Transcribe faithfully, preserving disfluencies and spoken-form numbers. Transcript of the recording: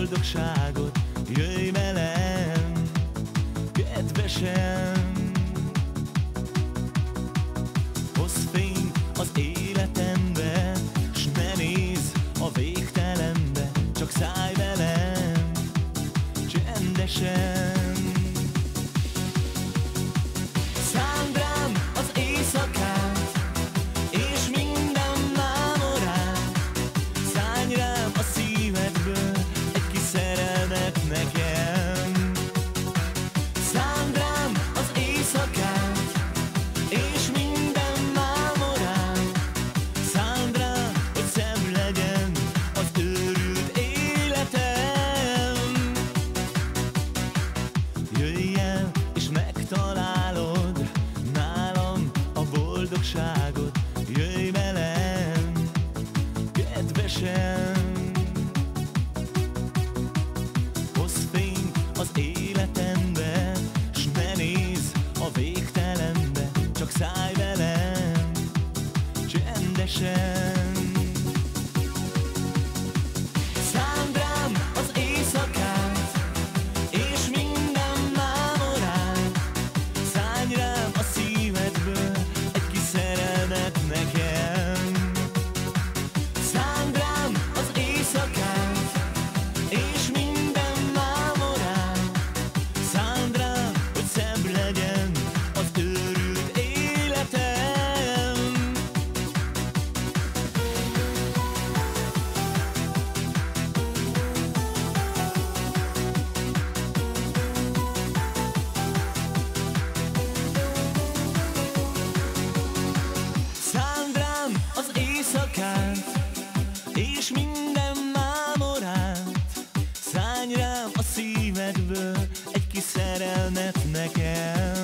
boldogságot, jöjj velem, kedvesem. Hozz fényt az életembe, s ne nézz a végtelenbe, csak szállj velem, csendesen. Szánd rám az éjszakát, és minden mámorát, szállj rám a szívedből egy kis szerelmet nekem. Szánd rám az éjszakát, és minden mámorát, szánd rám, hogy szebb legyen az őrült életem. Jöjj el és megtalálod nálam a boldogságot, jöjj velem, kedvesem. Hozz fényt az életembe, s ne nézz a végtelenbe, csak szállj velem, csendesen. Szánd rám az éjszakát, és minden mámorát, szállj rám a szívedből egy kis szerelmet nekem. Szánd rám az éjszakát, és minden mámorát, szánd rám, hogy szebb legyen az őrült életem. Szánd rám az éjszakát, és minden mámorát, szállj rám a szívedből egy kis szerelmet nekem.